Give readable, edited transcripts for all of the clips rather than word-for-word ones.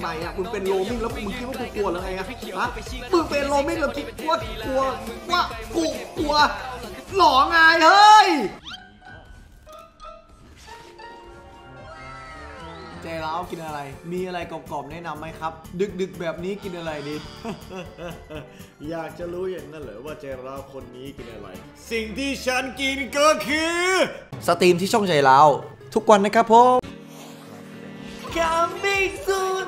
มอ่ะมึงเป็นโรมิ่งแล้วมึงคิดว่ากูกลัวหรือไงอะฮะมึงเป็นโรมิ่งแล้วคิดว่ากลัวว่ากูกลัวหลอไงเฮ้ยใจร้าวกินอะไรมีอะไรกรอบๆแนะนำไหมครับดึกๆแบบนี้กินอะไรดีอยากจะรู้อย่างนั้นเหรอว่าใจร้าวคนนี้กินอะไรสิ่งที่ฉันกินก็คือสตรีมที่ช่องใจร้าวทุกวันนะครับผม Coming soon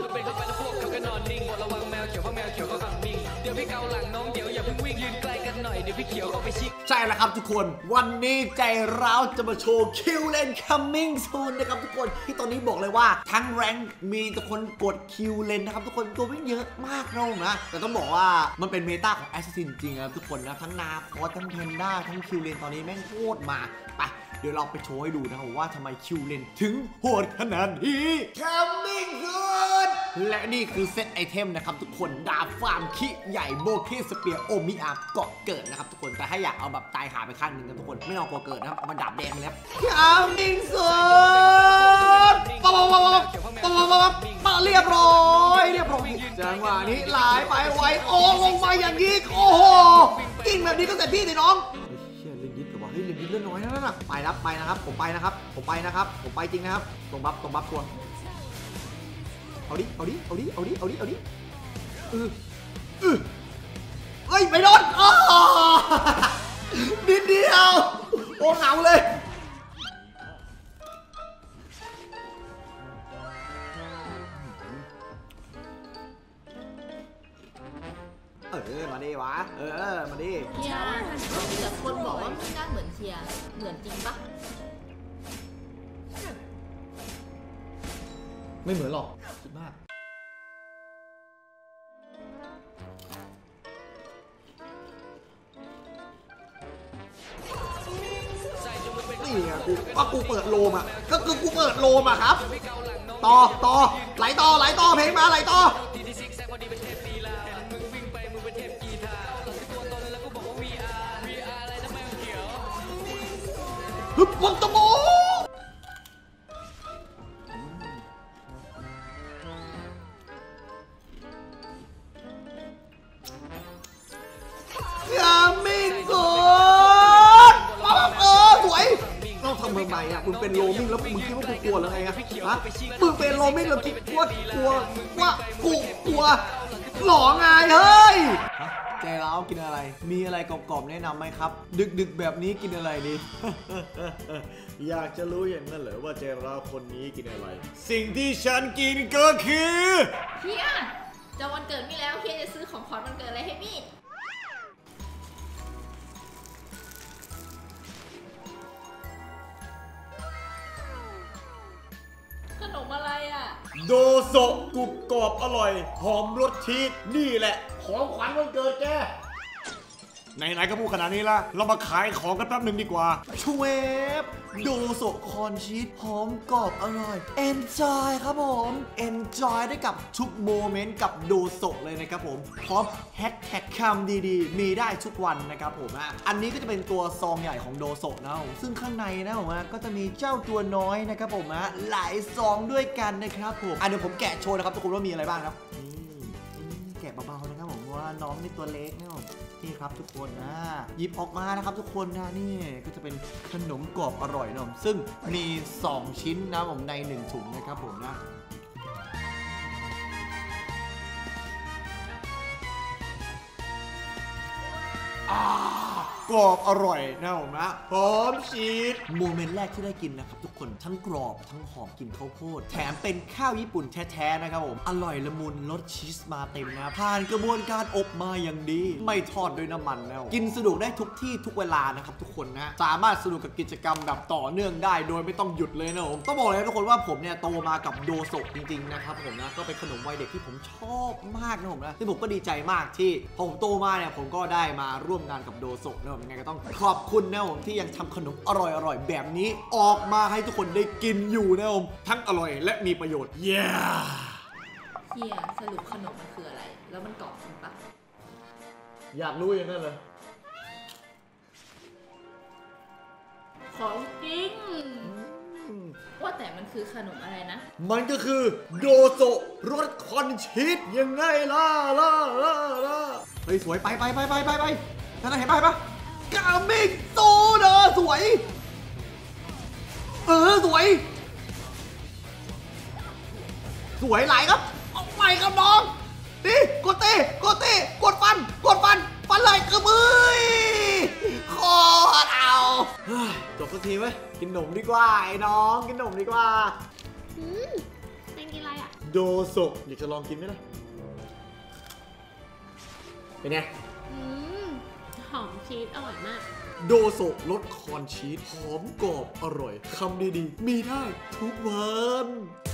ใช่แล้วครับทุกคนวันนี้ใจร้าวจะมาโชว์คิวเลน Coming soon นะครับทุกคนที่ตอนนี้บอกเลยว่าทั้งแรงมีทุกคนกดคิวเลนนะครับทุกคนตัววิ่งเยอะมากนะแต่ต้องบอกว่ามันเป็นเมตาของแอสซัสซินจริงนะทุกคนนะทั้งนาคอสทั้งเพนด้าทั้งคิวเลนตอนนี้แม่งโคตรมาไปเดี๋ยวเราไปโชว์ให้ดูนะครับว่าทำไมคิวเลนถึงโหดขนาดนี้ Coming soon และนี่คือเซตไอเทมนะครับทุกคนดาบฟาร์มคิใหญ่โบเคสเปียโอมิอาเกาะเกิดนะครับทุกคนแต่ถ้าอยากเอาแบบตายขาไปข้างหนึ่งนะทุกคนไม่ต้องกลัวเกิดนะครับมันดาบแดงเลยครับ Coming soon มาเรียบร้อยจังหวะนี้ไหลไปไวโอ้ลงมาอย่างนี้โอ้โหกิ้งแบบนี้ก็เสร็จพี่สิน้องเชี่ยเล่นยิดกับว่าเฮ้ยเล่นยิดเล่นน้อยนั่นน่ะไปนะครับผมไปนะครับผมไปจริงนะครับตรงบัฟตัวเอาดิเฮ้ยไปโดนนิดเดียวโอ้เหงาเลยมาดิวะมาดิเฮียแต่คนบอกว่าไม่น่าเหมือนเฮียเหมือนจริงปะไม่เหมือนหรอกคิดมากนี่ไงกูเปิดโลมอ่ะก็คือกูเปิดโลมอ่ะครับต่อไหลต่อเพลงมาไหลต่อฮึบวังตะโมสวยเราทำทำไมอ่ะมึงเป็นโรมิ่งแล้วมึงคิดว่ากูกลัวหรือไงอะฮะมึงเป็นโรมิ่งแล้วคิดว่ากลัวว่ากูกลัวหลอไงเฮ้ยใจร้าวกินอะไรมีอะไรกรอบๆแนะนำไหมครับดึกๆแบบนี้กินอะไรดีอยากจะรู้อย่างนั้นเหรอว่าใจร้าวคนนี้กินอะไรสิ่งที่ฉันกินก็คือเฮียจะวันเกิดมี่แล้วเฮียจะซื้อของขวัญวันเกิดอะไรให้มี่ขนมอะไรอ่ะโดโซะกรุบกรอบอร่อยหอมรสชีสนี่แหละของขวัญวันเกิดแกไหนๆก็พูดขนาดนี้ละเรามาขายของกันแป๊บหนึ่งดีกว่าชเวฟโดโซะคอนชีสหอมกรอบอร่อย Enjoy ครับผม Enjoy ได้กับทุกโมเมนต์กับโดโซะเลยนะครับผมพร้อมแฮชแท็กคำดีๆมีได้ทุกวันนะครับผมอันนี้ก็จะเป็นตัวซองใหญ่ของโดโซะนะซึ่งข้างในนะผมก็จะมีเจ้าตัวน้อยนะครับผมหลายซองด้วยกันนะครับผมเดี๋ยวผมแกะโชว์นะครับทุกคนว่ามีอะไรบ้างครับแกะเบาๆนะครับผมว่าน้องนี่ตัวเล็กนะผมนี่ครับทุกคนหยิบออกมานะครับทุกคนนี่ก็จะเป็นขนมกรอบอร่อยนะซึ่งมี2ชิ้นนะผมใน1ถุงนะครับผมกรอบอร่อยนะผมหอมชีสโมเมนต์แรกที่ได้กินนะครับทุกคนทั้งกรอบทั้งหอมกลิ่นข้าวโพดแถมเป็นข้าวญี่ปุ่นแท้ๆนะครับผมอร่อยละมุนรสชีสมาเต็มนะผ่านกระบวนการอบมาอย่างดีไม่ทอดด้วยน้ำมันนะกินสะดวกได้ทุกที่ทุกเวลานะครับทุกคนสามารถสนุกกับกิจกรรมแบบต่อเนื่องได้โดยไม่ต้องหยุดเลยนะผมต้องบอกเลยทุกคนว่าผมเนี่ยโตมากับโดโซะจริงๆนะครับผมก็เป็นขนมวัยเด็กที่ผมชอบมากนะผมที่ผมก็ดีใจมากที่พอผมโตมาเนี่ยผมก็ได้มาร่วมงานกับโดโซะนะผมยังไงก็ต้องขอบคุณนะผมที่ยังทำขนมอร่อยๆแบบนี้ออกมาให้ทุกคนได้กินอยู่นะผมทั้งอร่อยและมีประโยชน์เย้เฮียสรุปขนมมันคืออะไรแล้วมันกรอบจริงปะอยากรู้อย่างนั้นเลยของจริงหวว่าแต่มันคือขนมอะไรนะมันก็คือโดโซรสคอนชีสยังไงล่ะเฮ้ยสวยไปนั่นเห็นปะกามิกโซเดอสวยสวยไหลครับเอาไปครับน้องนี่กดฟันเลยกระมือโคตรเอาจบสักทีไหมกินขนมดีกว่าไอ้น้องกินขนมดีกว่าเป็นกินอะไรอ่ะโดโซอยากจะลองกินไหมล่ะเป็นไงหอมชีสอร่อยมากโดโซรสคอนชีสหอมกรอบอร่อยคำดีๆมีได้ทุกวัน